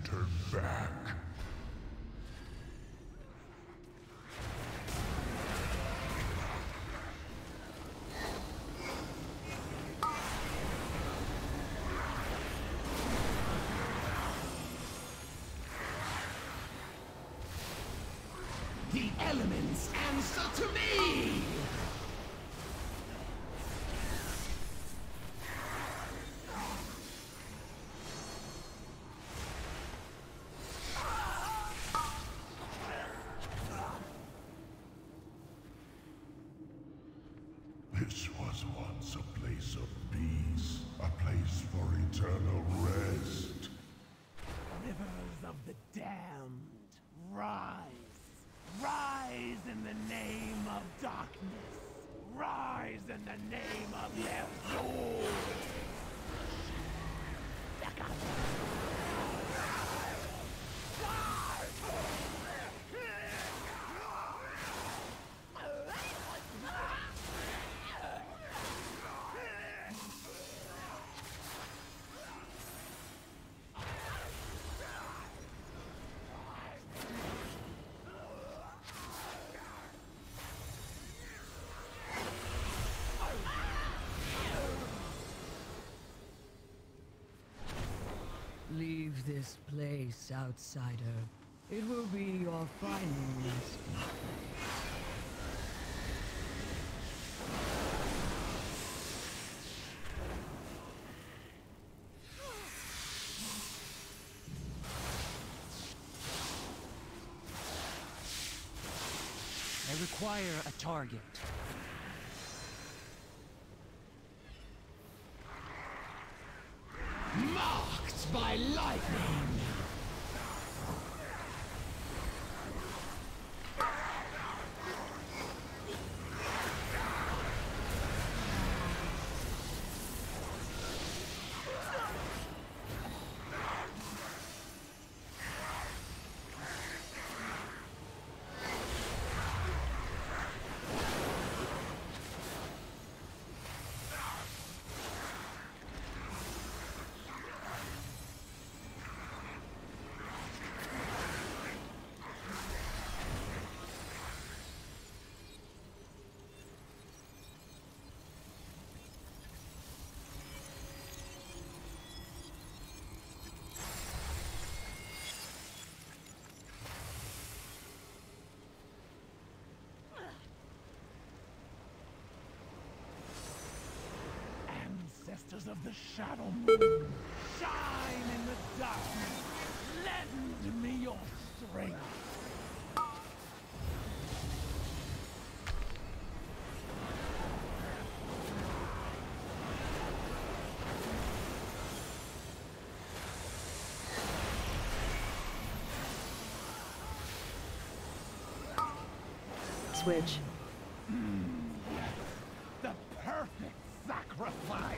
turn back. The elements answer to me! This was once a place of peace, a place for eternal rest. Rivers of the damned, rise! Rise in the name of darkness! Rise in the name of Ner'zhul! Leave this place, outsider. It will be your final resting place. I require a target. Marked by lightning! Ancestors of the Shadow Moon, shine in the darkness! Lend me your strength! Switch. The perfect sacrifice!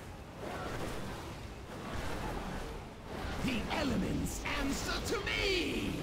The elements answer to me!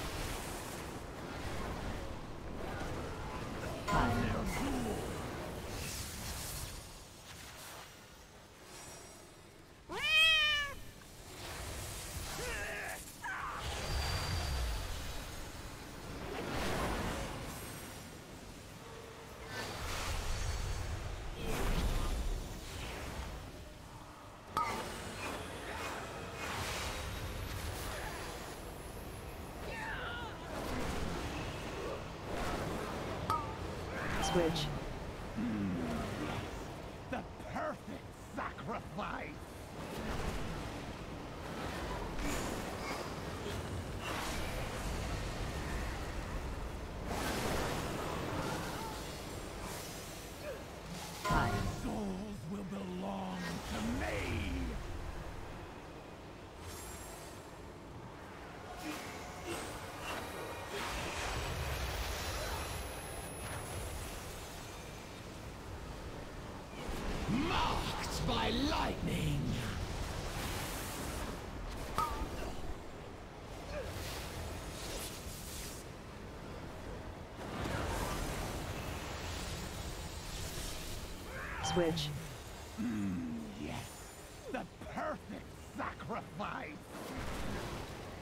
Switch. The perfect sacrifice! Hi. Souls will belong to me! Marked by lightning! Switch. Yes, the perfect sacrifice!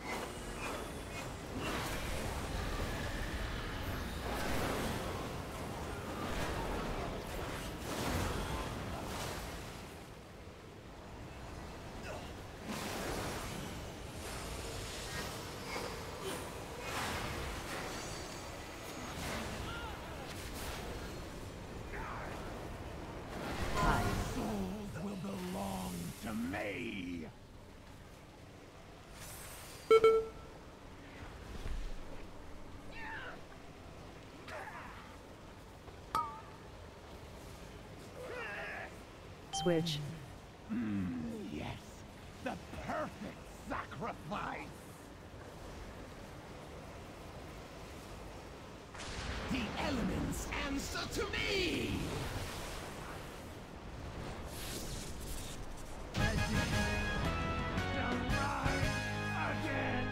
Souls will belong to me. Switch. Yes, the perfect sacrifice. The elements answer to me. Again.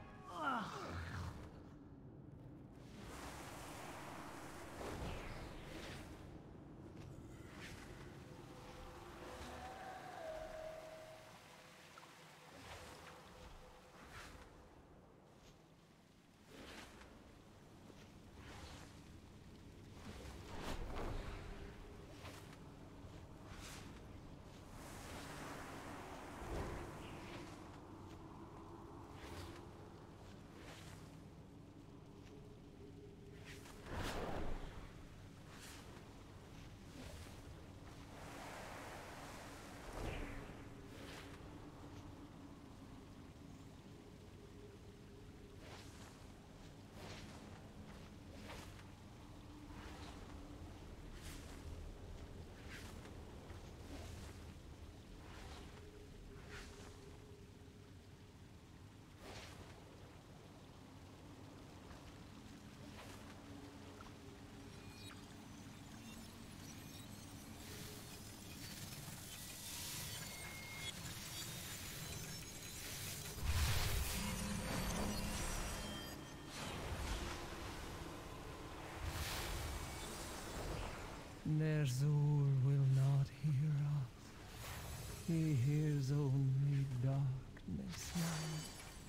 Ner'zhul will not hear us. He hears only darkness now.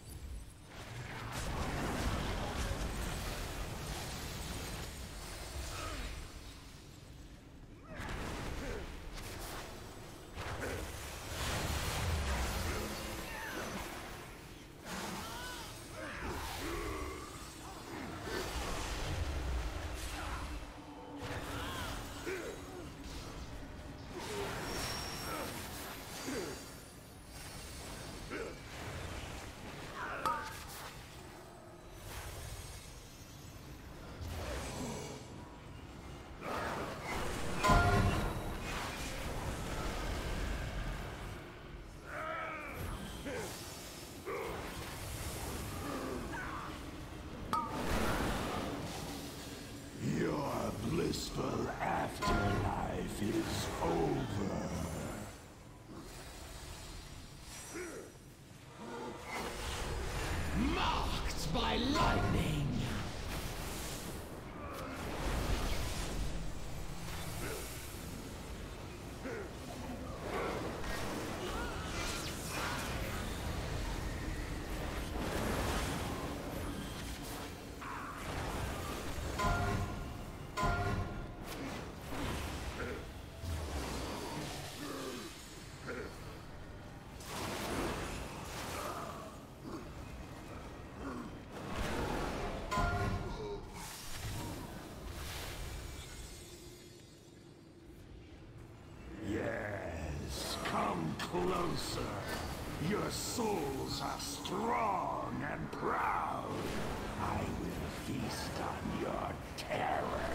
Your blissful afterlife is over. Marked by lightning. Yes, come closer. Your souls are strong and proud. I will feast on your terror.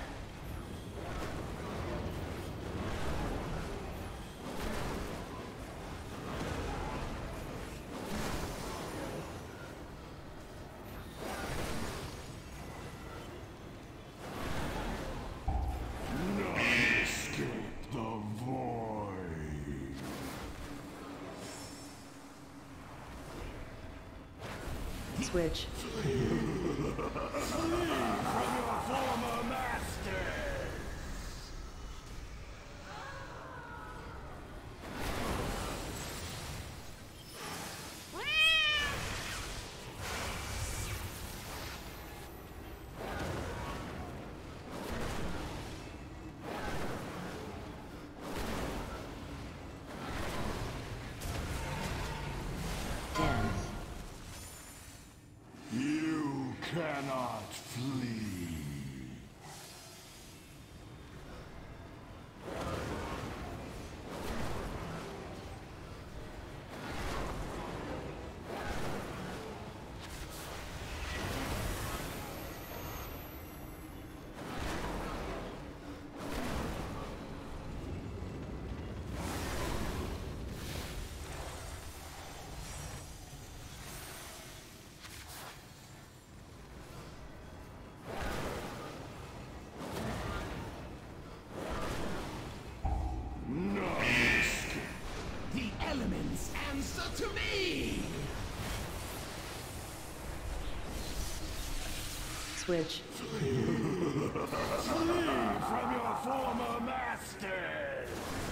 None escape the void. Switch. From your former master. Switch. Flee from your former masters!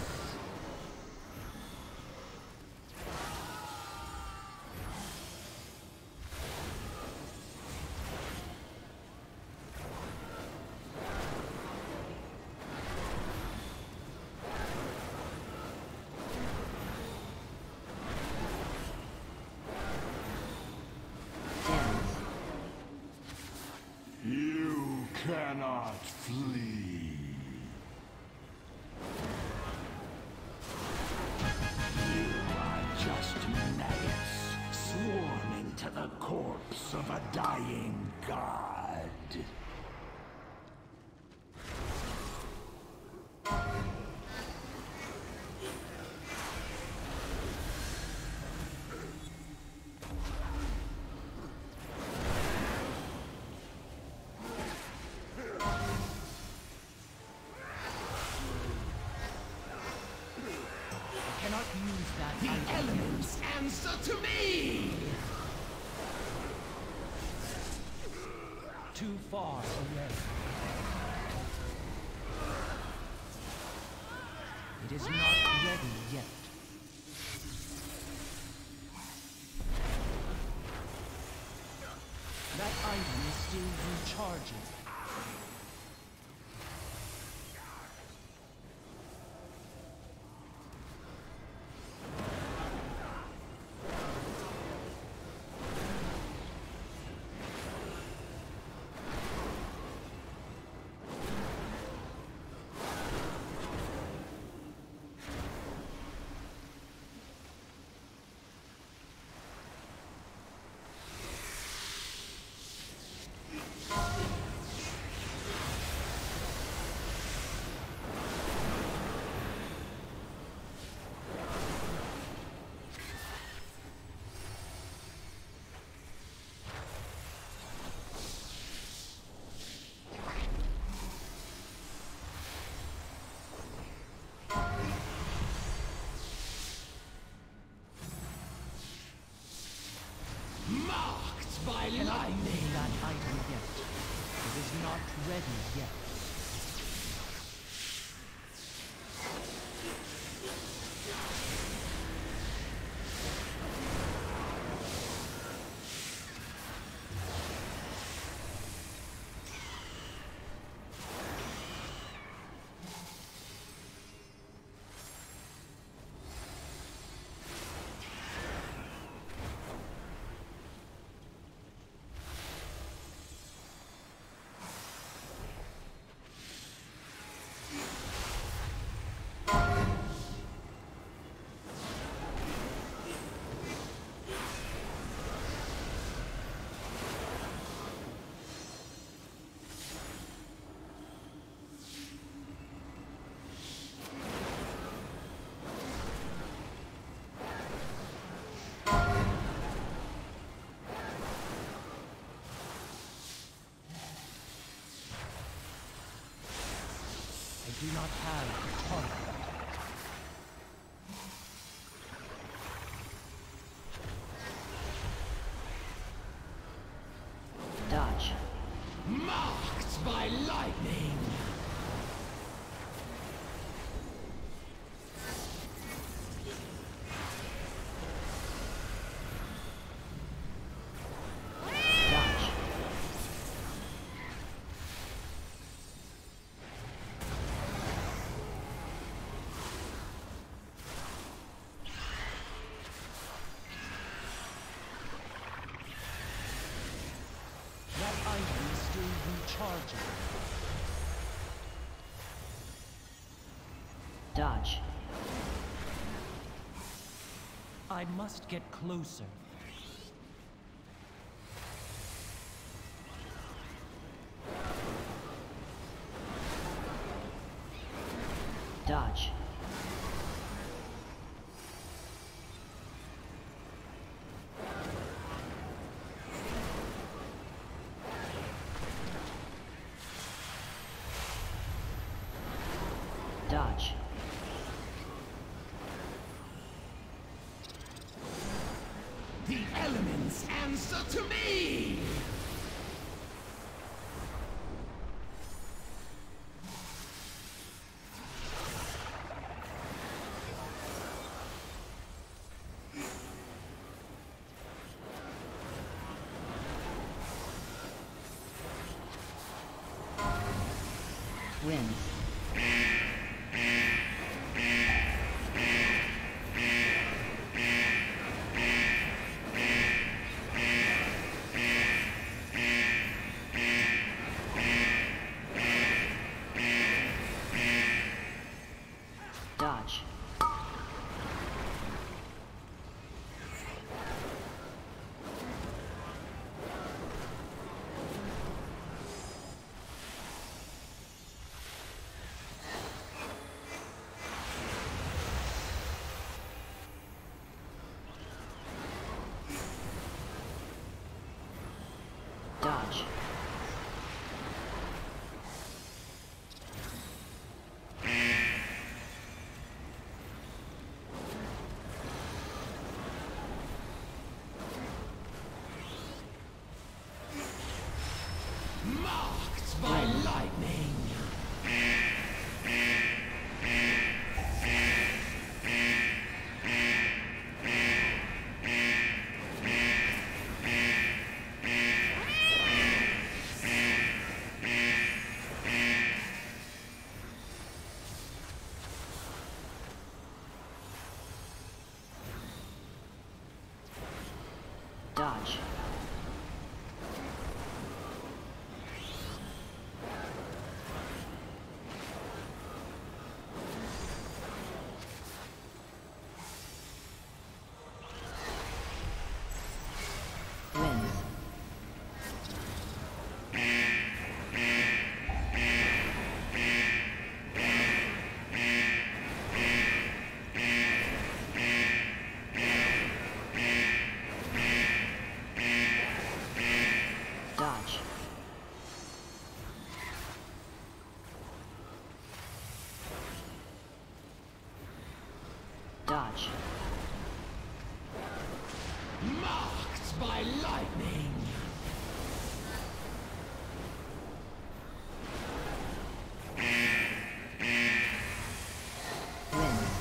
You cannot flee. You are just maggots swarming to the corpse of a dying god. Cannot use that The item. elements answer to me! Too far away. It is not ready yet. That item is still recharging. Marked by Cannot lightning! use that item yet. It is not ready yet. I do not have a target. Dodge. Marked by lightning! Dodge. That item is still recharging. Dodge. I must get closer. Dodge. Dodge. The elements answer to me! wins. Dodge. Dodge. Marked by lightning. Dodge. Wins. Dodge. Dodge. Marked by lightning. Wins.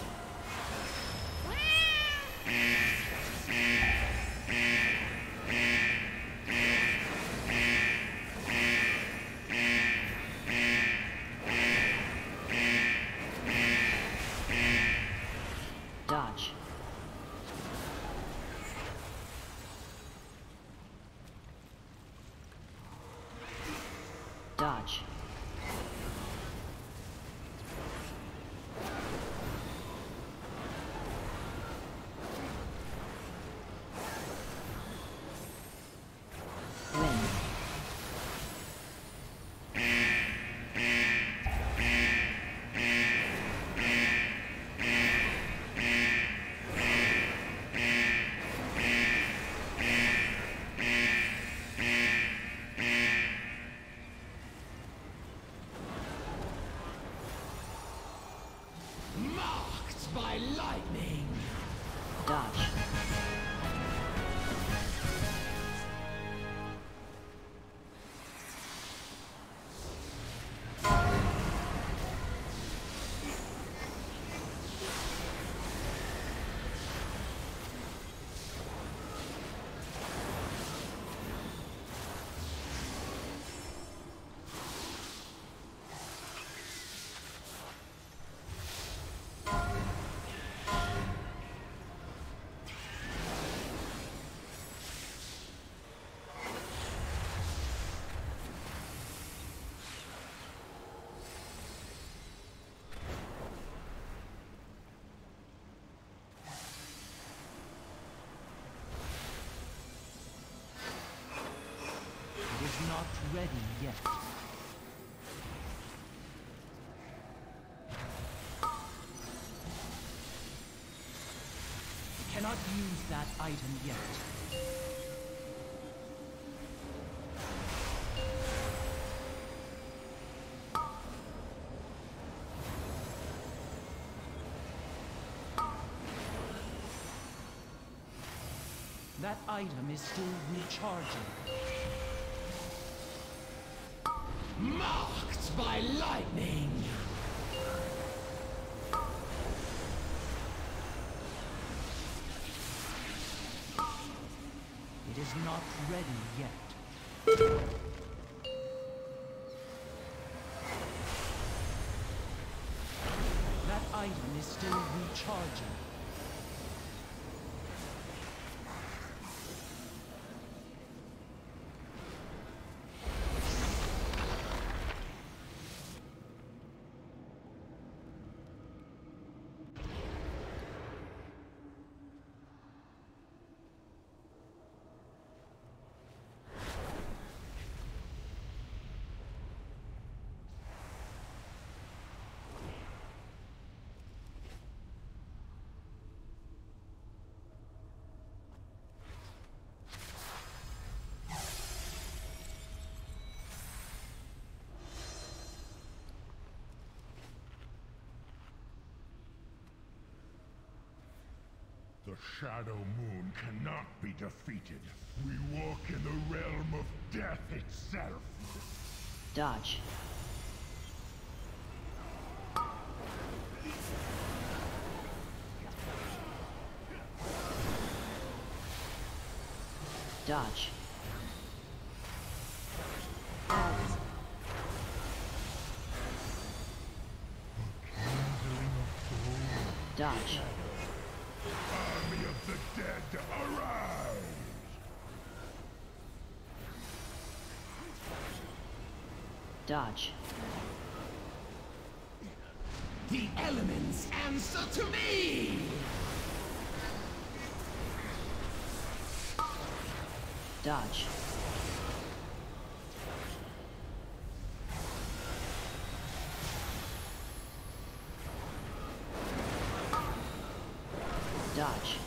Dodge. Dodge. Wins. Marked by lightning. Dodge. It is not ready yet. Cannot use that item yet. That item is still recharging. Marked by lightning. It is not ready yet. item is still recharging. The Shadow Moon cannot be defeated. We walk in the realm of death itself. Dodge. Dodge. Dodge. Army of the dead, arise! Dodge. The elements answer to me! Dodge. Dodge.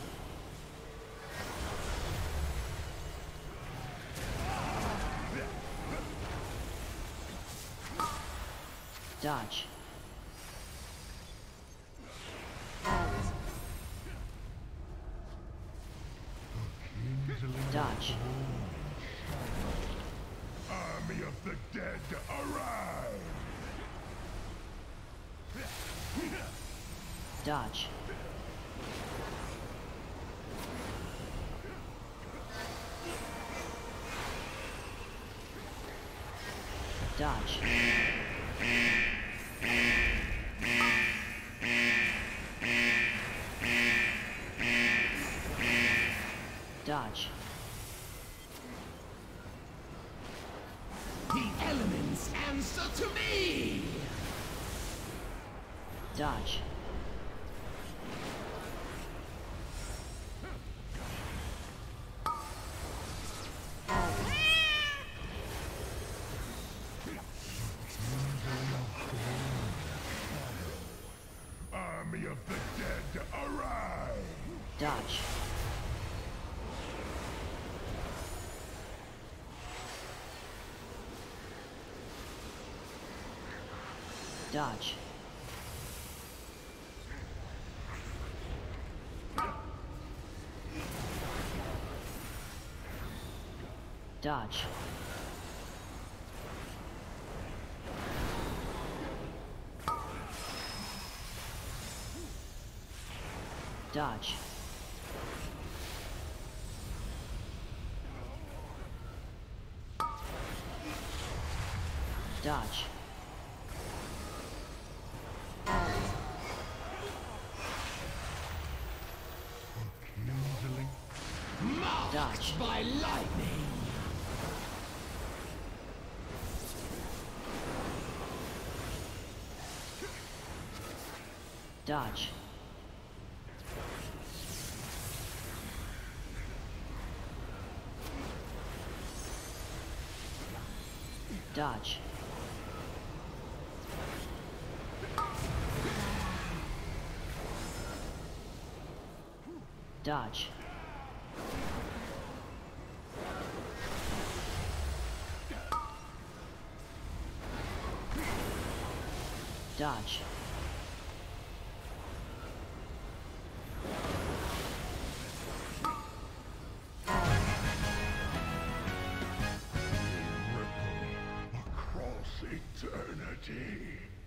Dodge. Dodge. Army of the dead, arise! Dodge. Dodge. Dodge. The elements answer to me! Dodge. Army of the dead, arise! Dodge. Dodge. Dodge. Dodge. Dodge. Dodge. By lightning! Dodge. Dodge. Dodge. Dodge. Across eternity.